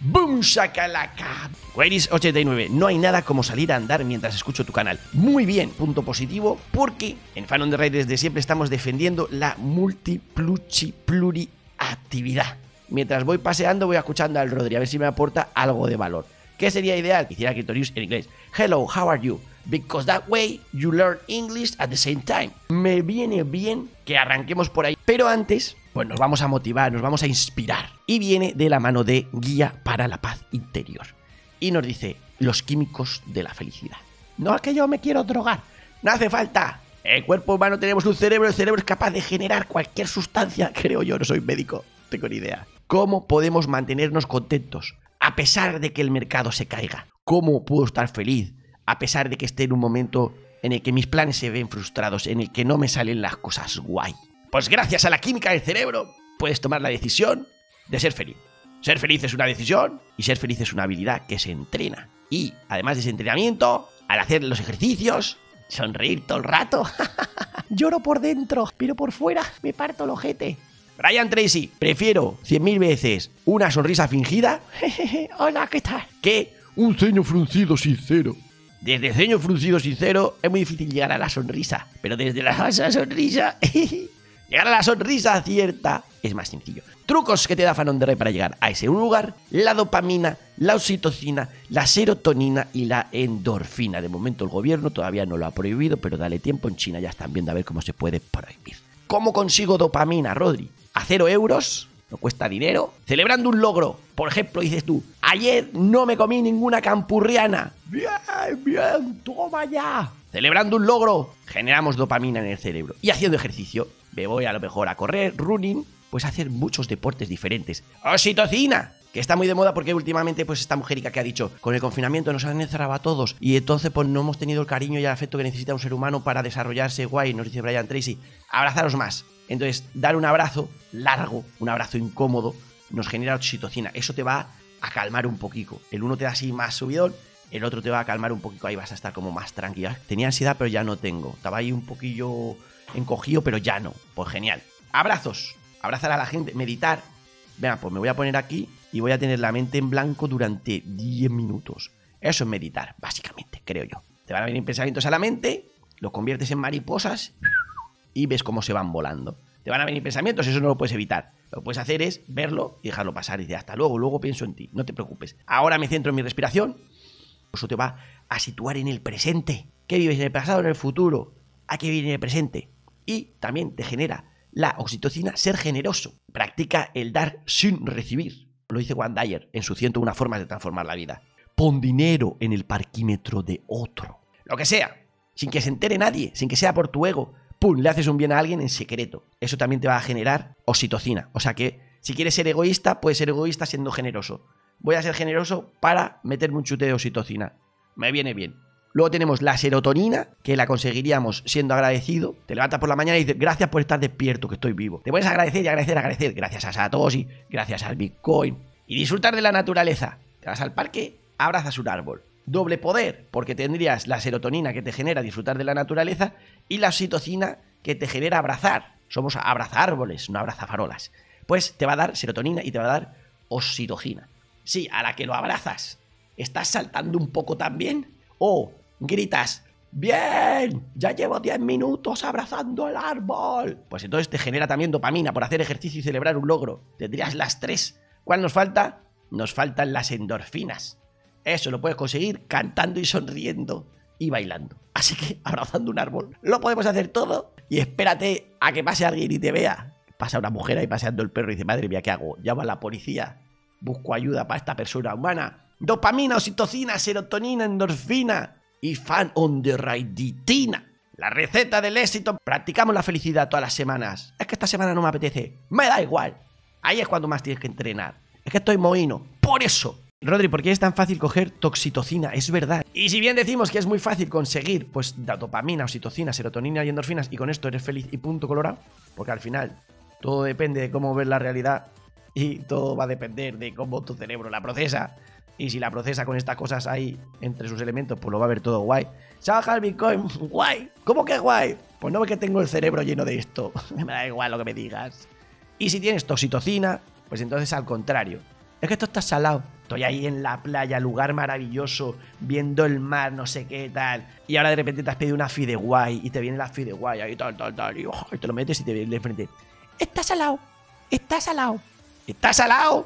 ¡Boom shakalaka! Guairis89, no hay nada como salir a andar mientras escucho tu canal. Muy bien, punto positivo, porque en Fan on the Ride desde siempre estamos defendiendo la pluriactividad. Mientras voy paseando voy escuchando al Rodri a ver si me aporta algo de valor. ¿Qué sería ideal? Que hiciera Critorius en inglés. Hello, how are you? Because that way you learn English at the same time. Me viene bien que arranquemos por ahí. Pero antes, pues nos vamos a motivar, nos vamos a inspirar. Y viene de la mano de Guía para la Paz Interior. Y nos dice, los químicos de la felicidad. No es que yo me quiero drogar. No hace falta. El cuerpo humano tenemos un cerebro. El cerebro es capaz de generar cualquier sustancia. Creo yo, no soy médico. No tengo ni idea. ¿Cómo podemos mantenernos contentos? A pesar de que el mercado se caiga. ¿Cómo puedo estar feliz? A pesar de que esté en un momento en el que mis planes se ven frustrados, en el que no me salen las cosas guay. Pues gracias a la química del cerebro, puedes tomar la decisión de ser feliz. Ser feliz es una decisión y ser feliz es una habilidad que se entrena. Y además de ese entrenamiento, al hacer los ejercicios, sonreír todo el rato. Lloro por dentro, pero por fuera me parto el ojete. Brian Tracy, prefiero 100.000 veces una sonrisa fingida, hola, ¿qué tal?, que un ceño fruncido sincero. Desde el ceño fruncido sincero es muy difícil llegar a la sonrisa, pero desde la falsa sonrisa, llegar a la sonrisa cierta es más sencillo. Trucos que te da Fan on the Ride para llegar a ese lugar: la dopamina, la oxitocina, la serotonina y la endorfina. De momento el gobierno todavía no lo ha prohibido, pero dale tiempo, en China ya están viendo a ver cómo se puede prohibir. ¿Cómo consigo dopamina, Rodri? A 0 euros, no cuesta dinero, celebrando un logro. Por ejemplo, dices tú, ayer no me comí ninguna campurriana. Bien, toma ya. Celebrando un logro, generamos dopamina en el cerebro. Y haciendo ejercicio, me voy a lo mejor a correr, running, pues a hacer muchos deportes diferentes. Oxitocina, que está muy de moda porque últimamente pues esta mujerica que ha dicho, con el confinamiento nos han encerrado a todos y entonces pues no hemos tenido el cariño y el afecto que necesita un ser humano para desarrollarse guay, nos dice Brian Tracy, abrazaros más. Entonces, dar un abrazo largo, un abrazo incómodo, nos genera oxitocina. Eso te va a calmar un poquito. El uno te da así más subidón, el otro te va a calmar un poquito, ahí vas a estar como más tranquila. Tenía ansiedad, pero ya no tengo. Estaba ahí un poquillo encogido, pero ya no. Pues genial. Abrazos. Abrazar a la gente, meditar. Venga, pues me voy a poner aquí y voy a tener la mente en blanco durante 10 minutos. Eso es meditar, básicamente, creo yo. Te van a venir pensamientos a la mente, los conviertes en mariposas y ves cómo se van volando. Te van a venir pensamientos, eso no lo puedes evitar. Lo que puedes hacer es verlo y dejarlo pasar. Y dices, hasta luego, luego pienso en ti, no te preocupes. Ahora me centro en mi respiración. Eso te va a situar en el presente. ¿Qué vives en el pasado o en el futuro? ¿A qué viene en el presente? Y también te genera la oxitocina ser generoso. Practica el dar sin recibir. Lo dice Wayne Dyer en su 101 formas de transformar la vida. Pon dinero en el parquímetro de otro. Lo que sea, sin que se entere nadie, sin que sea por tu ego. ¡Pum! Le haces un bien a alguien en secreto. Eso también te va a generar oxitocina. O sea que si quieres ser egoísta, puedes ser egoísta siendo generoso. Voy a ser generoso para meterme un chute de oxitocina. Me viene bien. Luego tenemos la serotonina, que la conseguiríamos siendo agradecido. Te levantas por la mañana y dices, gracias por estar despierto, que estoy vivo. Te puedes agradecer y agradecer, agradecer. Gracias a Satoshi, gracias al Bitcoin. Y disfrutar de la naturaleza. Te vas al parque, abrazas un árbol. Doble poder, porque tendrías la serotonina que te genera disfrutar de la naturaleza y la oxitocina que te genera abrazar. Somos abrazárboles, no abrazafarolas. Pues te va a dar serotonina y te va a dar oxitocina. Sí, a la que lo abrazas, ¿estás saltando un poco también? O gritas, ¡bien! Ya llevo 10 minutos abrazando el árbol. Pues entonces te genera también dopamina por hacer ejercicio y celebrar un logro. Tendrías las 3. ¿Cuál nos falta? Nos faltan las endorfinas. Eso lo puedes conseguir cantando y sonriendo y bailando. Así que abrazando un árbol. Lo podemos hacer todo y espérate a que pase alguien y te vea. Pasa una mujer ahí paseando el perro y dice, madre mía, ¿qué hago? Llamo a la policía. Busco ayuda para esta persona humana. Dopamina, oxitocina, serotonina, endorfina y Fan on the Ride. La receta del éxito. Practicamos la felicidad todas las semanas. Es que esta semana no me apetece. Me da igual. Ahí es cuando más tienes que entrenar. Es que estoy mohino. Por eso. Rodri, ¿por qué es tan fácil coger toxitocina? Es verdad. Y si bien decimos que es muy fácil conseguir, pues, dopamina, oxitocina, serotonina y endorfinas, y con esto eres feliz y punto colorado, porque al final todo depende de cómo ves la realidad y todo va a depender de cómo tu cerebro la procesa. Y si la procesa con estas cosas ahí entre sus elementos, pues lo va a ver todo guay. Se ha bajado el Bitcoin, guay. ¿Cómo que guay? Pues no ves que tengo el cerebro lleno de esto. Me da igual lo que me digas. Y si tienes toxitocina, pues entonces al contrario. es que esto está salado. Estoy ahí en la playa, lugar maravilloso, viendo el mar, no sé qué tal. Y ahora de repente te has pedido una fideuá y te viene la fideuá y tal, y te lo metes y te viene de frente. Está salado, está salado, está salado.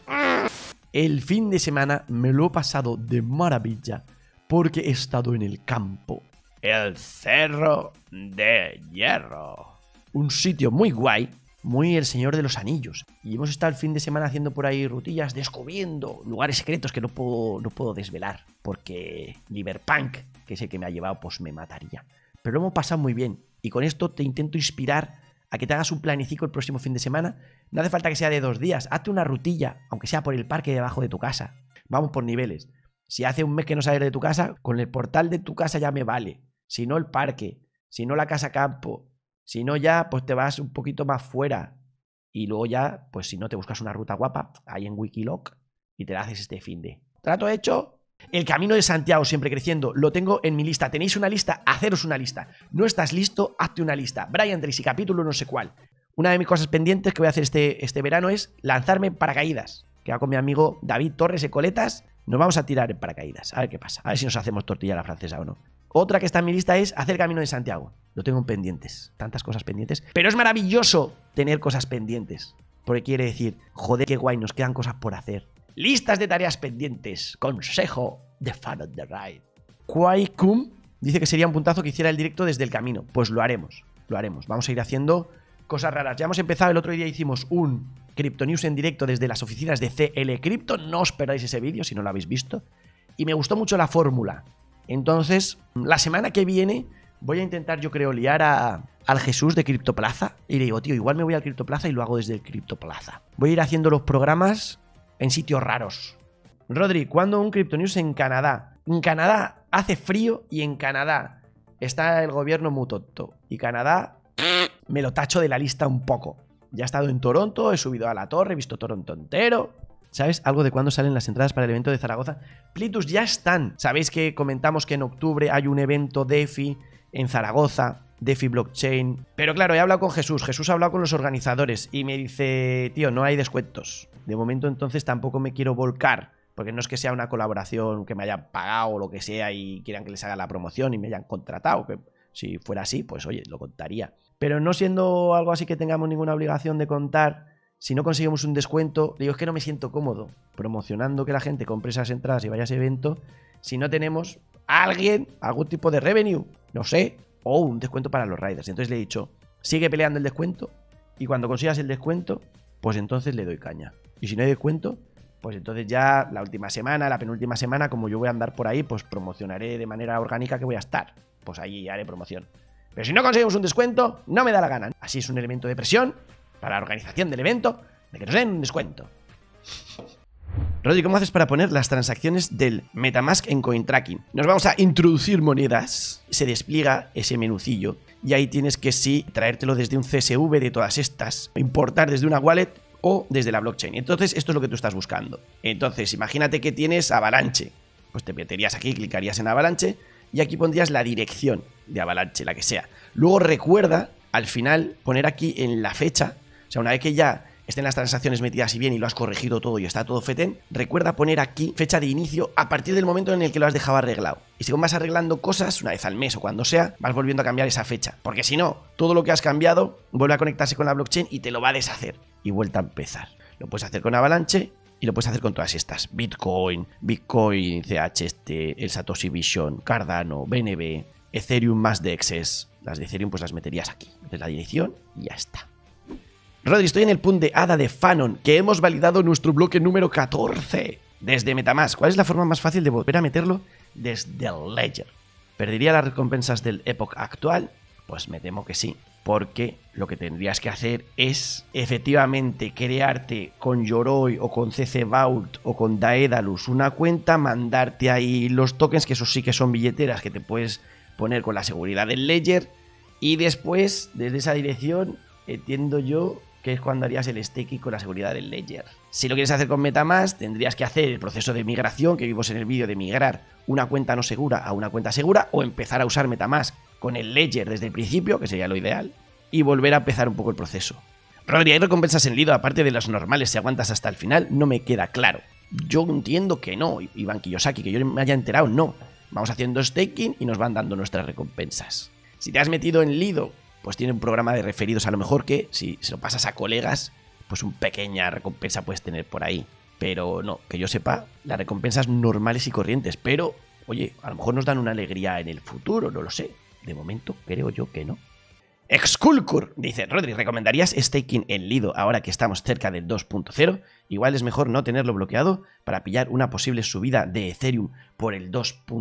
El fin de semana me lo he pasado de maravilla porque he estado en el campo. El Cerro de Hierro. Un sitio muy guay, muy El Señor de los Anillos. Y hemos estado el fin de semana haciendo por ahí rutillas, descubriendo lugares secretos que no puedo desvelar, porque Liverpunk, que es el que me ha llevado, pues me mataría. Pero lo hemos pasado muy bien. Y con esto te intento inspirar a que te hagas un planicico el próximo fin de semana. No hace falta que sea de 2 días. Hazte una rutilla, aunque sea por el parque debajo de tu casa. Vamos por niveles. Si hace un mes que no sales de tu casa, con el portal de tu casa ya me vale. Si no, el parque. Si no, la casa campo. Si no, ya, pues te vas un poquito más fuera. Y luego ya, pues si no, te buscas una ruta guapa ahí en Wikiloc y te la haces este finde. ¿Trato hecho? El Camino de Santiago, siempre creciendo, lo tengo en mi lista. ¿Tenéis una lista? Haceros una lista. ¿No estás listo? Hazte una lista. Brian Tracy, capítulo no sé cuál. Una de mis cosas pendientes que voy a hacer este verano es lanzarme en paracaídas. Que va con mi amigo David Torres Ecoletas. Nos vamos a tirar en paracaídas. A ver qué pasa. A ver si nos hacemos tortilla a la francesa o no. Otra que está en mi lista es hacer Camino de Santiago. Lo tengo en pendientes. Tantas cosas pendientes. Pero es maravilloso tener cosas pendientes. Porque quiere decir, joder, qué guay, nos quedan cosas por hacer. Listas de tareas pendientes. Consejo de Fan of the Ride. Kwai-Kum dice que sería un puntazo que hiciera el directo desde el camino. Pues lo haremos. Lo haremos. Vamos a ir haciendo cosas raras. Ya hemos empezado. El otro día hicimos un Crypto News en directo desde las oficinas de CL Crypto. No os perdáis ese vídeo si no lo habéis visto. Y me gustó mucho la fórmula. Entonces, la semana que viene voy a intentar, yo creo, liar al Jesús de Criptoplaza. Y le digo, tío, igual me voy al Criptoplaza y lo hago desde el Criptoplaza. Voy a ir haciendo los programas en sitios raros. Rodri, ¿cuándo un Crypto News en Canadá? En Canadá hace frío y en Canadá está el gobierno muy tonto. Y Canadá me lo tacho de la lista un poco. Ya he estado en Toronto, he subido a la torre, he visto Toronto entero. ¿Sabes algo de cuándo salen las entradas para el evento de Zaragoza? Plitus, ya están. Sabéis que comentamos que en octubre hay un evento DeFi en Zaragoza, DeFi Blockchain. Pero claro, he hablado con Jesús. Jesús ha hablado con los organizadores y me dice, tío, no hay descuentos. De momento entonces tampoco me quiero volcar, porque no es que sea una colaboración que me hayan pagado o lo que sea y quieran que les haga la promoción y me hayan contratado. Que si fuera así, pues oye, lo contaría. Pero no siendo algo así que tengamos ninguna obligación de contar. Si no conseguimos un descuento, digo, es que no me siento cómodo promocionando que la gente compre esas entradas y vaya a ese evento si no tenemos a alguien, algún tipo de revenue, no sé, o un descuento para los riders. Entonces le he dicho, sigue peleando el descuento y cuando consigas el descuento, pues entonces le doy caña. Y si no hay descuento, pues entonces ya la última semana, la penúltima semana, como yo voy a andar por ahí, pues promocionaré de manera orgánica que voy a estar. Pues ahí haré promoción. Pero si no conseguimos un descuento, no me da la gana. Así es un elemento de presión para la organización del evento, de que nos den un descuento. Rodri, ¿cómo haces para poner las transacciones del Metamask en CoinTracking? Nos vamos a introducir monedas. Se despliega ese menucillo y ahí tienes que sí traértelo desde un CSV de todas estas, importar desde una wallet o desde la blockchain. Entonces esto es lo que tú estás buscando. Entonces imagínate que tienes Avalanche. Pues te meterías aquí, clicarías en Avalanche y aquí pondrías la dirección de Avalanche, la que sea. Luego recuerda al final poner aquí en la fecha. O sea, una vez que ya estén las transacciones metidas y bien y lo has corregido todo y está todo fetén, recuerda poner aquí fecha de inicio a partir del momento en el que lo has dejado arreglado. Y según vas arreglando cosas, una vez al mes o cuando sea, vas volviendo a cambiar esa fecha. Porque si no, todo lo que has cambiado vuelve a conectarse con la blockchain y te lo va a deshacer. Y vuelta a empezar. Lo puedes hacer con Avalanche y lo puedes hacer con todas estas. Bitcoin, CHST, el Satoshi Vision, Cardano, BNB, Ethereum más DEXs. Las de Ethereum pues las meterías aquí. Metes la dirección y ya está. Rodri, estoy en el punt de ADA de Fanon, que hemos validado nuestro bloque número 14 desde Metamask. ¿Cuál es la forma más fácil de volver a meterlo? Desde el Ledger. ¿Perdería las recompensas del Epoch actual? Pues me temo que sí, porque lo que tendrías que hacer es efectivamente crearte con Yoroi o con CC Vault o con Daedalus una cuenta, mandarte ahí los tokens, que eso sí que son billeteras que te puedes poner con la seguridad del Ledger, y después desde esa dirección entiendo yo que es cuando harías el staking con la seguridad del Ledger. Si lo quieres hacer con Metamask, tendrías que hacer el proceso de migración que vimos en el vídeo de migrar una cuenta no segura a una cuenta segura, o empezar a usar Metamask con el Ledger desde el principio, que sería lo ideal, y volver a empezar un poco el proceso. Rodri, ¿hay recompensas en Lido aparte de las normales si aguantas hasta el final? No me queda claro. Yo entiendo que no, Iván Kiyosaki, que yo me haya enterado, no. Vamos haciendo staking y nos van dando nuestras recompensas. Si te has metido en Lido, pues tiene un programa de referidos a lo mejor que si se lo pasas a colegas, pues una pequeña recompensa puedes tener por ahí. Pero no, que yo sepa, las recompensas normales y corrientes. Pero, oye, a lo mejor nos dan una alegría en el futuro, no lo sé. De momento creo yo que no. Exculcur dice, Rodri, ¿recomendarías staking en Lido ahora que estamos cerca del 2.0? Igual es mejor no tenerlo bloqueado para pillar una posible subida de Ethereum por el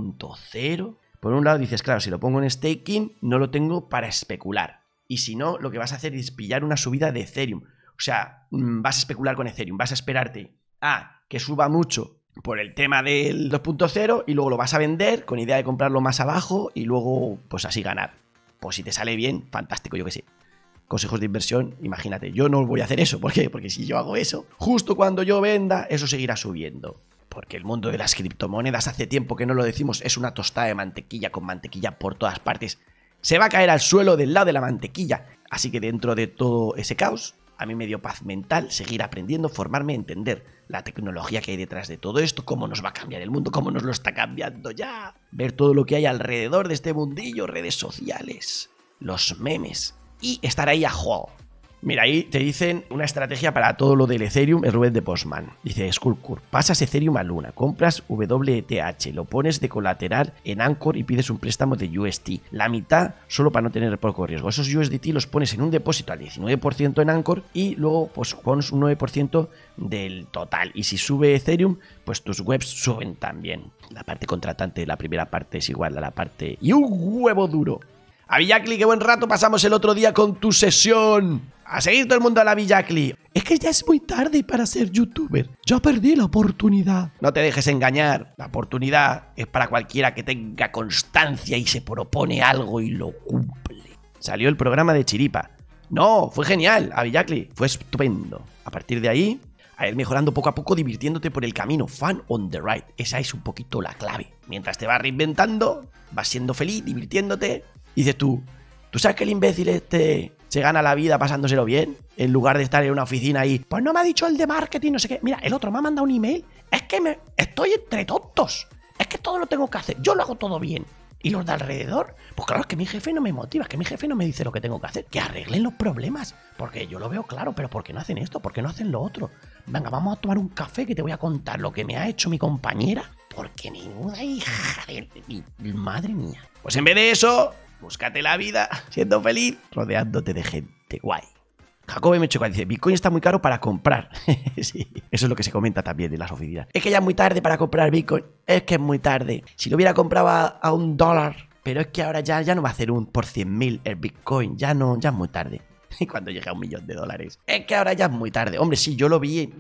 2.0. Por un lado dices, claro, si lo pongo en staking no lo tengo para especular. Y si no, lo que vas a hacer es pillar una subida de Ethereum. O sea, vas a especular con Ethereum, vas a esperarte a que suba mucho por el tema del 2.0 y luego lo vas a vender con idea de comprarlo más abajo y luego pues así ganar. Pues si te sale bien, fantástico, yo que sé. Consejos de inversión, imagínate, yo no voy a hacer eso. ¿Por qué? Porque si yo hago eso, justo cuando yo venda, eso seguirá subiendo. Porque el mundo de las criptomonedas, hace tiempo que no lo decimos, es una tostada de mantequilla con mantequilla por todas partes. Se va a caer al suelo del lado de la mantequilla. Así que dentro de todo ese caos, a mí me dio paz mental seguir aprendiendo, formarme, entender la tecnología que hay detrás de todo esto, cómo nos va a cambiar el mundo, cómo nos lo está cambiando ya. Ver todo lo que hay alrededor de este mundillo, redes sociales, los memes y estar ahí a juego. Mira, ahí te dicen una estrategia para todo lo del Ethereum, el Rubén de Postman. Dice, Skullcur, pasas Ethereum a Luna, compras WETH, lo pones de colateral en Anchor y pides un préstamo de UST. La mitad solo para no tener poco riesgo. Esos USDT los pones en un depósito al 19% en Anchor y luego pues pones un 9% del total. Y si sube Ethereum, pues tus webs suben también. La parte contratante de la primera parte es igual a la parte... ¡Y un huevo duro! A Villacli, qué buen rato pasamos el otro día con tu sesión. A seguir todo el mundo a la Villacli. Es que ya es muy tarde para ser youtuber. Ya perdí la oportunidad. No te dejes engañar. La oportunidad es para cualquiera que tenga constancia y se propone algo y lo cumple. Salió el programa de Chiripa. No, fue genial, a Villacli. Fue estupendo. A partir de ahí, a ir mejorando poco a poco, divirtiéndote por el camino. Fun on the ride. Esa es un poquito la clave. Mientras te vas reinventando, vas siendo feliz, divirtiéndote. Y dices ¿tú sabes que el imbécil este se gana la vida pasándoselo bien? En lugar de estar en una oficina ahí, pues no me ha dicho el de marketing, no sé qué. Mira, el otro me ha mandado un email. Es que estoy entre tontos. Es que todo lo tengo que hacer. Yo lo hago todo bien. ¿Y los de alrededor? Pues claro, es que mi jefe no me motiva, es que mi jefe no me dice lo que tengo que hacer. Que arreglen los problemas. Porque yo lo veo claro, pero ¿por qué no hacen esto? ¿Por qué no hacen lo otro? Venga, vamos a tomar un café que te voy a contar lo que me ha hecho mi compañera. Porque ninguna hija de... Madre mía. Pues en vez de eso... búscate la vida siendo feliz, rodeándote de gente guay. Jacob M. dice, Bitcoin está muy caro para comprar. Sí, eso es lo que se comenta también en las oficinas. Es que ya es muy tarde para comprar Bitcoin. Es que es muy tarde. Si lo hubiera comprado a $1, pero es que ahora ya no va a hacer un por 100.000 el Bitcoin. Ya es muy tarde. Y cuando llegue a $1.000.000. Es que ahora ya es muy tarde. Hombre, sí, yo lo vi en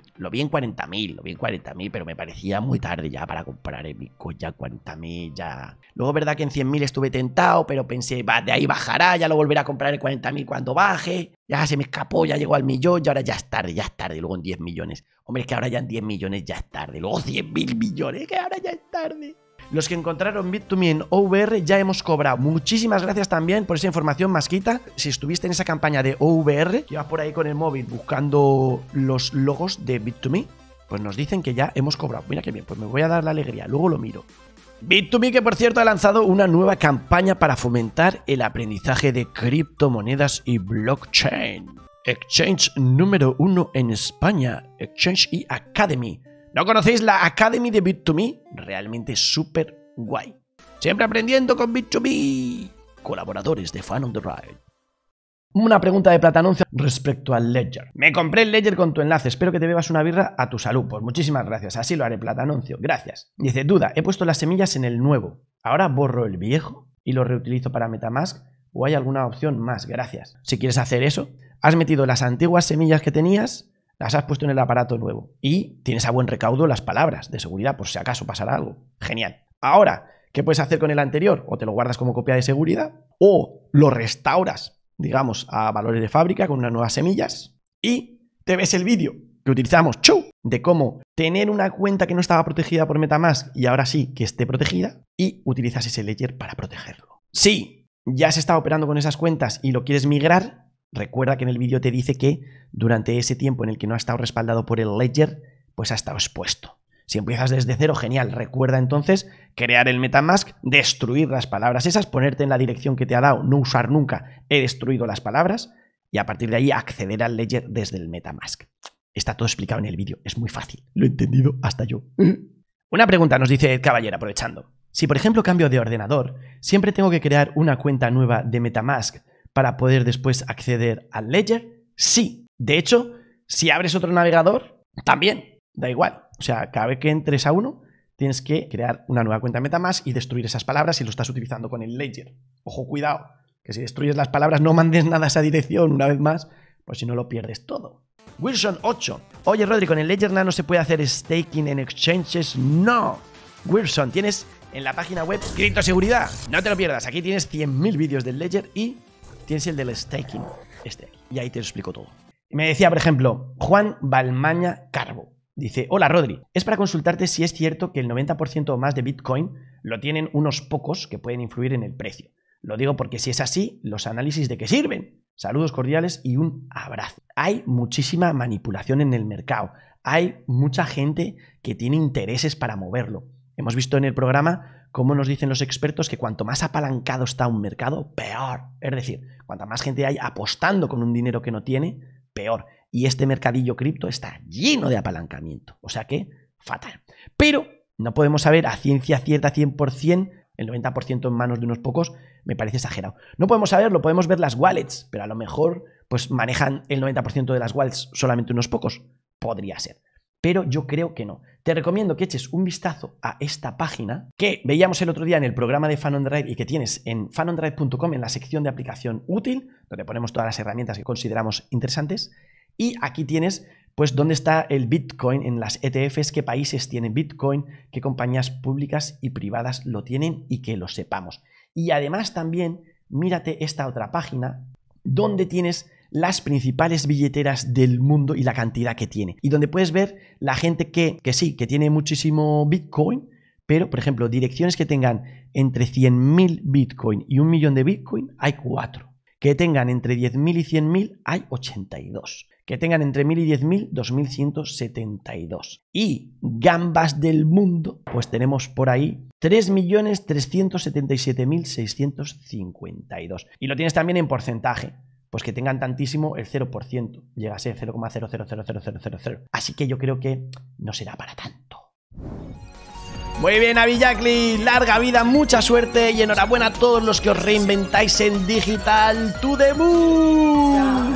40.000, pero me parecía muy tarde ya para comprar el Bitcoin. Ya 40.000, ya. Luego, verdad que en 100.000 estuve tentado, pero pensé, de ahí bajará, ya lo volveré a comprar en 40.000 cuando baje. Ya se me escapó, ya llegó al millón, y ahora ya es tarde. Luego en 10 millones. Hombre, es que ahora ya en 10 millones ya es tarde. Luego 100.000 millones, que ahora ya es tarde. Los que encontraron Bit2Me en OVR ya hemos cobrado. Muchísimas gracias también por esa información, Masquita. Si estuviste en esa campaña de OVR, que vas por ahí con el móvil buscando los logos de Bit2Me, pues nos dicen que ya hemos cobrado. Mira qué bien, pues me voy a dar la alegría, luego lo miro. Bit2Me, que por cierto ha lanzado una nueva campaña para fomentar el aprendizaje de criptomonedas y blockchain. Exchange número 1 en España, Exchange y Academy. ¿No conocéis la Academy de Bit2Me? Realmente súper guay. Siempre aprendiendo con Bit2Me. Colaboradores de Fun on the Ride. Una pregunta de Platanuncio respecto al Ledger. Me compré el Ledger con tu enlace. Espero que te bebas una birra a tu salud. Pues muchísimas gracias. Así lo haré, Platanuncio. Gracias. Dice, duda, he puesto las semillas en el nuevo. ¿Ahora borro el viejo y lo reutilizo para MetaMask? ¿O hay alguna opción más? Gracias. Si quieres hacer eso, has metido las antiguas semillas que tenías, las has puesto en el aparato nuevo y tienes a buen recaudo las palabras de seguridad por si acaso pasara algo. Genial. Ahora, ¿qué puedes hacer con el anterior? O te lo guardas como copia de seguridad o lo restauras, digamos, a valores de fábrica con unas nuevas semillas y te ves el vídeo que utilizamos, de cómo tener una cuenta que no estaba protegida por MetaMask y ahora sí que esté protegida y utilizas ese Ledger para protegerlo. Sí, ya se está operando con esas cuentas y lo quieres migrar, Recuerda que en el vídeo te dice que durante ese tiempo en el que no ha estado respaldado por el Ledger, pues ha estado expuesto. Si empiezas desde cero, genial. Recuerda entonces crear el MetaMask, destruir las palabras esas, ponerte en la dirección que te ha dado, no usar nunca, he destruido las palabras, y a partir de ahí acceder al Ledger desde el MetaMask. Está todo explicado en el vídeo, es muy fácil. Lo he entendido hasta yo. Una pregunta nos dice Ed Caballero, aprovechando. Si por ejemplo cambio de ordenador, ¿siempre tengo que crear una cuenta nueva de MetaMask para poder después acceder al Ledger? Sí. De hecho, si abres otro navegador, también. Da igual. O sea, cada vez que entres a uno, tienes que crear una nueva cuenta de MetaMask y destruir esas palabras si lo estás utilizando con el Ledger. Ojo, cuidado, que si destruyes las palabras no mandes nada a esa dirección una vez más, pues si no lo pierdes todo. Wilson 8. Oye, Rodri, ¿con el Ledger Nano se puede hacer staking en exchanges? No. Wilson, tienes en la página web Criptoseguridad. No te lo pierdas. Aquí tienes 100.000 vídeos del Ledger y tienes el del staking. Y ahí te lo explico todo. Me decía, por ejemplo, Juan Balmaña Carbo. Dice, hola Rodri, es para consultarte si es cierto que el 90% o más de Bitcoin lo tienen unos pocos que pueden influir en el precio. Lo digo porque si es así, ¿los análisis de qué sirven? Saludos cordiales y un abrazo. Hay muchísima manipulación en el mercado. Hay mucha gente que tiene intereses para moverlo. Hemos visto en el programa cómo nos dicen los expertos que cuanto más apalancado está un mercado, peor. Es decir, cuanta más gente hay apostando con un dinero que no tiene, peor. Y este mercadillo cripto está lleno de apalancamiento. O sea que, fatal. Pero no podemos saber a ciencia cierta 100%, el 90% en manos de unos pocos, me parece exagerado. No podemos saberlo, podemos ver las wallets, pero a lo mejor pues manejan el 90% de las wallets solamente unos pocos. Podría ser. Pero yo creo que no. Te recomiendo que eches un vistazo a esta página que veíamos el otro día en el programa de FanOnDrive y que tienes en fanondrive.com en la sección de aplicación útil, donde ponemos todas las herramientas que consideramos interesantes. Y aquí tienes, pues, dónde está el Bitcoin en las ETFs, qué países tienen Bitcoin, qué compañías públicas y privadas lo tienen y que lo sepamos. Y además también, mírate esta otra página, donde tienes las principales billeteras del mundo y la cantidad que tiene. Y donde puedes ver la gente que sí, que tiene muchísimo Bitcoin, pero, por ejemplo, direcciones que tengan entre 100.000 Bitcoin y 1 millón de Bitcoin, hay 4. Que tengan entre 10.000 y 100.000, hay 82. Que tengan entre 1.000 y 10.000, 2.172. Y gambas del mundo, pues tenemos por ahí 3.377.652. Y lo tienes también en porcentaje. Pues que tengan tantísimo el 0%. Llega a ser 0,000000. Así que yo creo que no será para tanto. Muy bien, Avillacli, larga vida, mucha suerte y enhorabuena a todos los que os reinventáis en Digital to the Moon.